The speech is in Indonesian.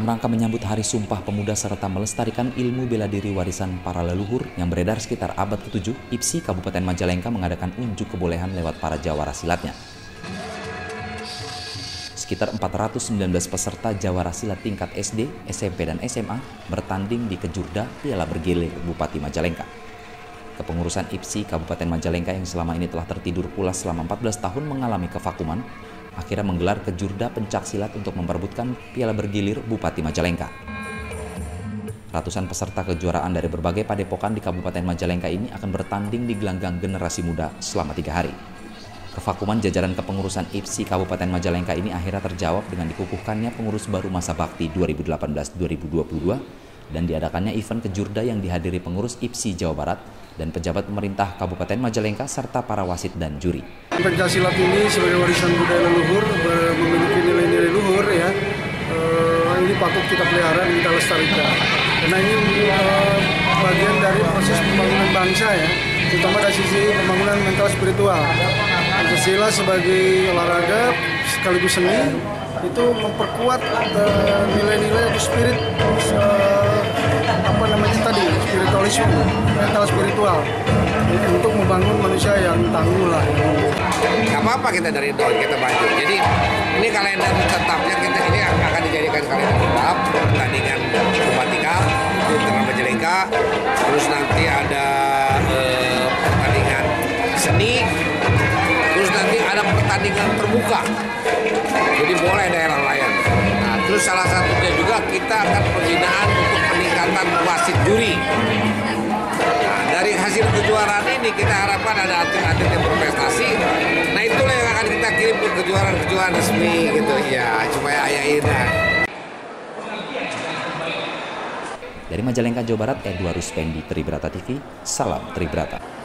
rangka menyambut Hari Sumpah Pemuda serta melestarikan ilmu bela diri warisan para leluhur yang beredar sekitar abad ke-7, IPSI Kabupaten Majalengka mengadakan unjuk kebolehan lewat para jawara silatnya. Sekitar 419 peserta jawara silat tingkat SD, SMP, dan SMA bertanding di Kejurda Piala Bergilir Bupati Majalengka. Kepengurusan IPSI Kabupaten Majalengka yang selama ini telah tertidur pulas selama 14 tahun mengalami kevakuman, akhirnya menggelar Kejurda pencaksilat untuk memperebutkan Piala Bergilir Bupati Majalengka. Ratusan peserta kejuaraan dari berbagai padepokan di Kabupaten Majalengka ini akan bertanding di gelanggang generasi muda selama 3 hari. Kevakuman jajaran kepengurusan IPSI Kabupaten Majalengka ini akhirnya terjawab dengan dikukuhkannya pengurus baru masa bakti 2018-2022 dan diadakannya event Kejurda yang dihadiri pengurus IPSI Jawa Barat dan pejabat pemerintah Kabupaten Majalengka serta para wasit dan juri. Pencaksilat ini sebagai warisan budaya leluhur memiliki nilai-nilai luhur ya. Ini patut kita pelihara dan kita lestarikan. Karena ini bagian dari proses pembangunan bangsa ya, terutama dari sisi pembangunan mental spiritual. Pancasila sebagai olahraga sekaligus seni itu memperkuat nilai-nilai atau spirit spiritualisme, mental spiritual untuk membangun manusia yang tangguh lah. Gak apa-apa kita dari nol, kita maju. Jadi ini kalender tetapnya kita ini akan dijadikan kalender tetap pertandingan Bupati Cup di Internal Majalengka. Terus nanti ada pertandingan seni. Terus nanti ada pertandingan terbuka. Jadi boleh daerah lain. Nah, terus salah satunya juga kita akan pembinaan untuk peningkatan wasit juri. Nah, dari hasil kejuaraan ini kita harapkan ada atlet-atlet yang berprestasi. Nah, itulah yang akan kita kirim ke kejuaraan resmi gitu ya, supaya ayah indah. Dari Majalengka, Jawa Barat, Edward Ruspendi, Tribrata TV, salam Tribrata.